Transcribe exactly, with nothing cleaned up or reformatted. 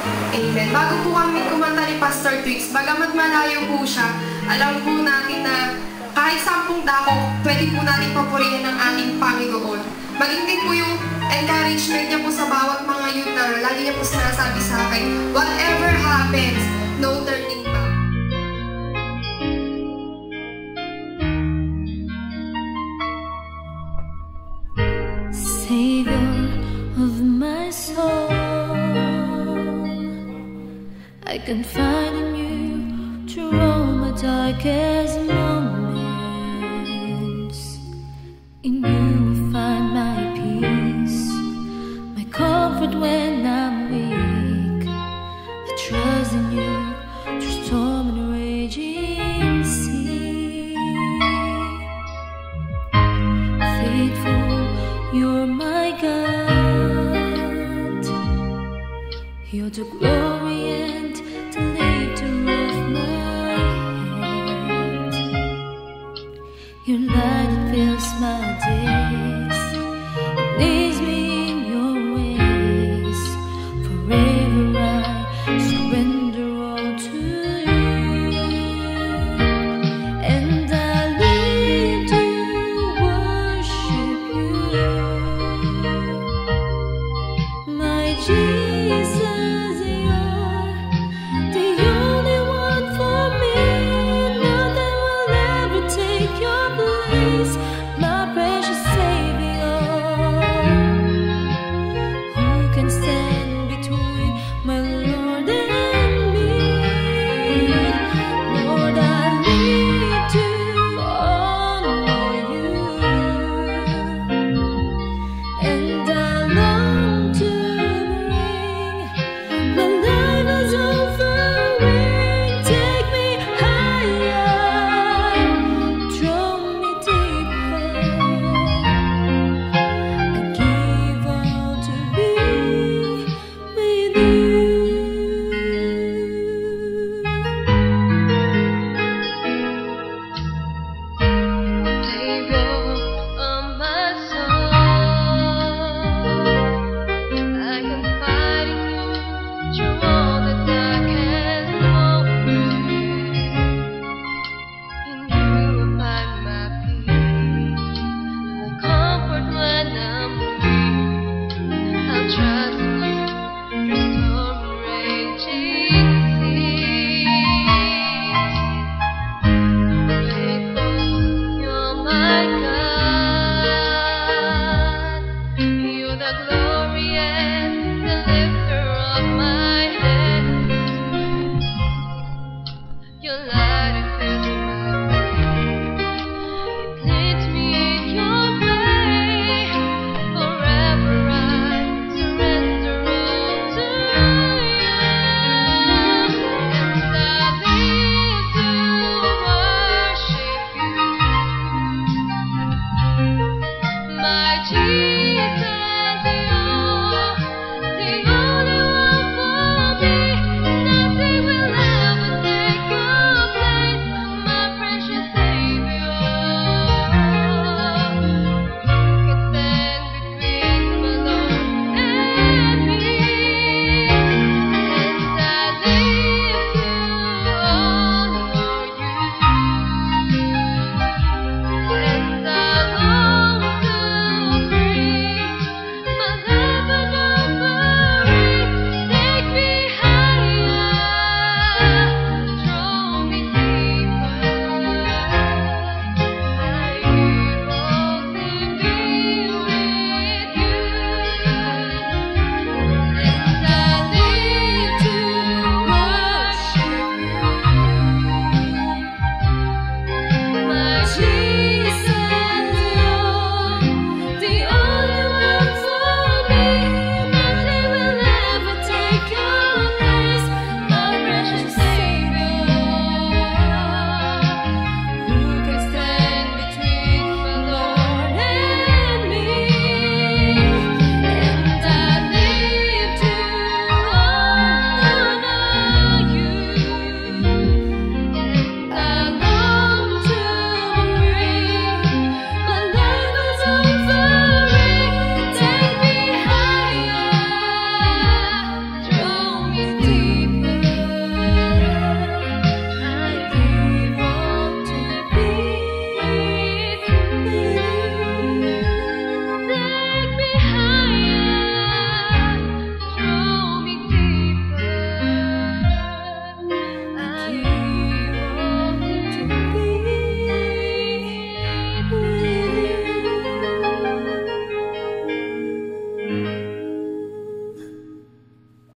Amen. Bago po kami kumanta ni Pastor Twinkz, bagamat malayo po siya, alam po natin na kahit sampung dako, pwede po natin papurihin ng ating Panginoon. Maging din po yung encouragement niya po sa bawat mga youth na lagi niya po sinasabi sa akin, whatever happens, no turning back. Savior of my soul, I can find in you through my darkest moments. In you I find my peace, my comfort when I'm weak. I trust in you through storm and raging sea. Faithful, you're my God. You're the glory and the lifter of my head. Your light that fills my days, it leads me in your ways. Forever I surrender all to you, and I live to worship you, my Jesus.